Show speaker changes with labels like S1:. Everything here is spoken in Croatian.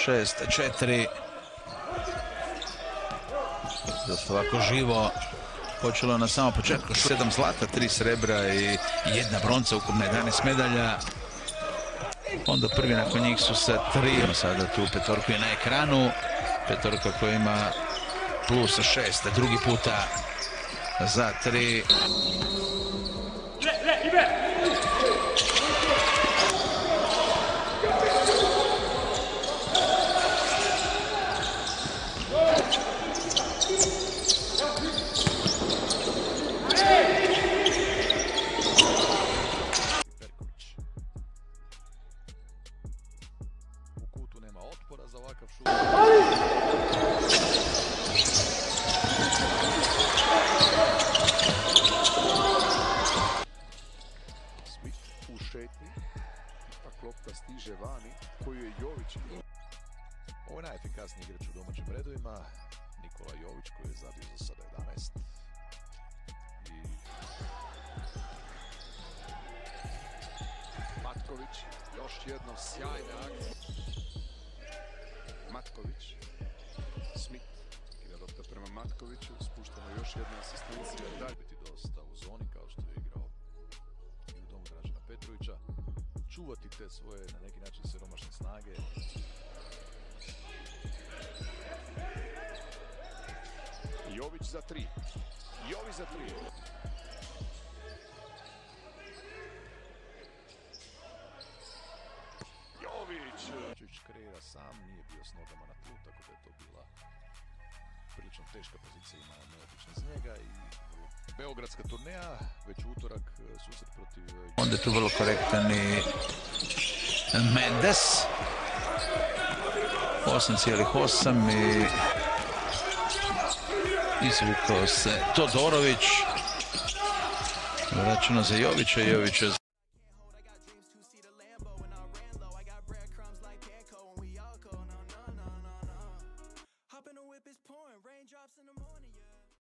S1: 6-4. Dosta ovako živo. Počelo na samom početku 7 zlata, 3 srebra i 1 bronca, ukupno 11 medalja. Onda prvi nakon njih su sa 3. Sada tu petorku je na ekranu. Petorka koja ima plus 6, drugi puta za 3.
S2: Nema otpora za ovakav šut. Smith u šetnji, ipak lopta stiže vani, koju je Jović. Ovo je najefikasniji igrač u domaćim redovima, Nikola Jović koji je zabio za sada 11. I Matković, još jedno sjajna akcija. Matković, Smith, kida lopta prema Matkoviću, spušteno još jedna asistencija, dalje biti dosta u zoni kao što je igrao i u domu Dražena Petrovića, čuvati te svoje na neki način siromašne snage. Jović za 3, Jović za 3. Jović kreira sam, nije bio s nogama na tlu, tako da je to bila prilično teška pozicija, ima neobična za njega. I beogradska turneja, već utorak susret protiv...
S1: Onda je tu vrlo korektan i Mendes. 8,8 i izvukao se Todorović. Vraćeno za Jovića, Jović je